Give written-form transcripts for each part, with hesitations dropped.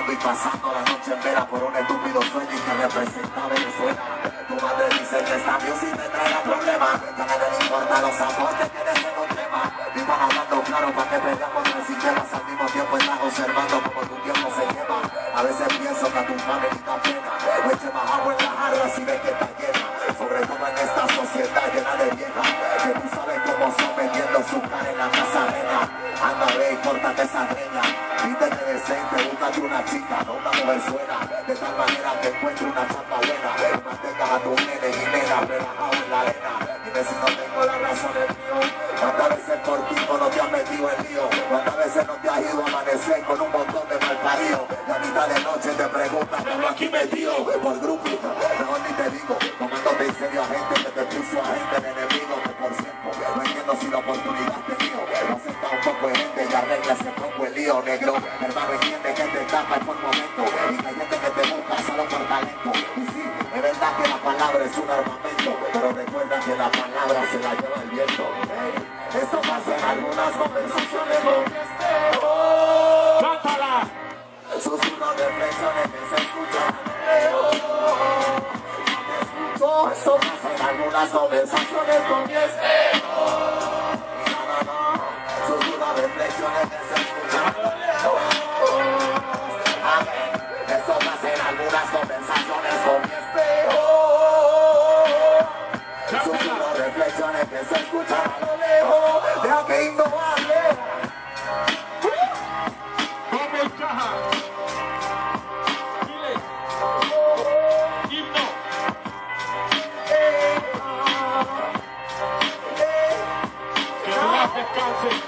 fumando y pasando la noche en vela por un estúpido sueño y que representa Venezuela. Tu madre dice que esta music te traerá problemas, que a nadie le importa los aportes que des en un tema. Vivan hablando claro para que peleamos con el sistema. Al mismo tiempo estás observando como tu tiempo se quema. A veces pienso que a tu familia pena, o eche más agua en la jarra si ves que está llena. Sobre todo en esta sociedad llena de viejas, que tú sabes cómo son metiendo su cara en la casa ajena. Anda, ve y córtate esa greña. Vístete decente, búscate una chica, no una mujer suena, de tal manera que encuentre una chapa buena. Mantengas a tu nene y nena relajado en la arena. Dime si no tengo la razón el mío. ¿Cuántas veces por ti no te has metido en lío? ¿Cuántas veces no te has ido a amanecer con un montón de malparidos? Y a mitad de noche te preguntas, pero aquí metido por grupo. Mejor ni te digo, tomándote en serio a gente que te puso a gente de enemigo. Que por cierto, no entiendo si la oportunidad te dio. No acepta un poco de gente y arregla ese poco el lío, negro. Hermano, entiende que te tapa por momento y que hay gente que te busca solo por talento. Y sí, es verdad que la palabra es un armamento, pero recuerda que la palabra se la lleva el viento. Hey, eso pasa en algunas conversaciones con ¡cántala! Susurros de reflexiones que se escuchan. Eso pasa en algunas conversaciones con mi espejo. Susurros de reflexiones que se escuchan. Eso pasa en algunas conversaciones con mi espejo. Susurros de reflexiones que se escuchan a lo lejos. Deja que innovable. Vamos, caja. Dile. Himno. Que no descanse.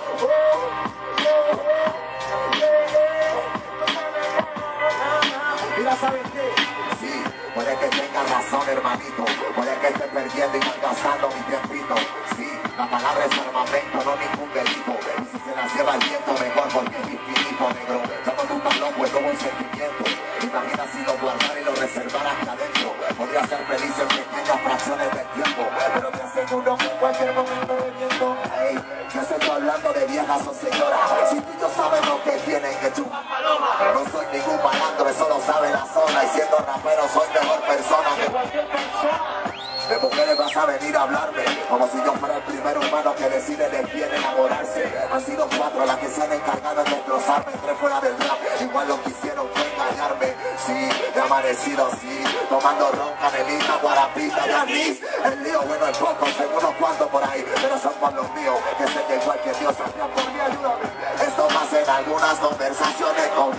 Mira, ¿sabes qué? Sí, puede que tenga razón, hermanito. Puede que esté perdiendo y malgastando mi tiempito. Sí, la palabra es armamento, no ningún delito. Y si se la lleva el viento, mejor porque es infinito, negro. Cuando tú estás loco es como un sentimiento. Imagina si lo guardara y lo reservara aquí adentro. Podría ser feliz en pequeñas fracciones del tiempo. Pero te aseguro que en cualquier momento de viento. Hey, yo estoy hablando de viejas o señoras. Si tú y yo sabemos que tienen que chupar paloma. No soy ningún malandro, eso lo sabe la zona. Y siendo rapero soy mejor persona que cualquier persona. De mujeres vas a venir a hablarme como si yo fuera el primer humano que decide de quién enamorarse. Han sido 4 las que se han encargado de destrozarme. Entré fuera del rap, igual lo que hicieron fue engañarme. Sí, he amanecido así, tomando ron, canelita, guarapita y anís. El lío bueno es poco, según unos cuantos por ahí, pero son por los míos, que sé que igual que Dios hacía por mí, ayúdame. Esto pasa en algunas conversaciones con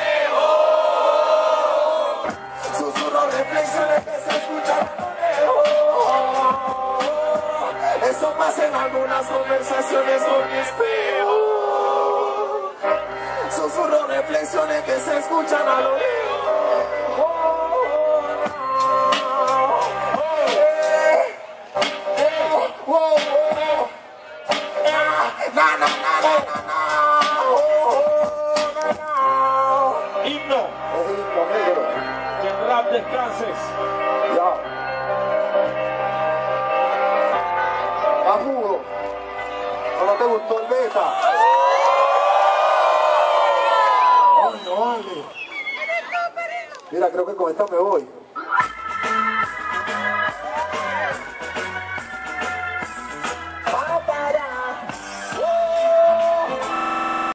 susurros, reflexiones que se escuchan a lo lejos. Eso pasa en algunas conversaciones con mi espejo. Susurros, reflexiones que se escuchan a lo lejos. Himno. Que el rap descanses. Ya. Agudo. ¿No te gustó el beta? Ay, no vale. Mira, creo que con esta me voy.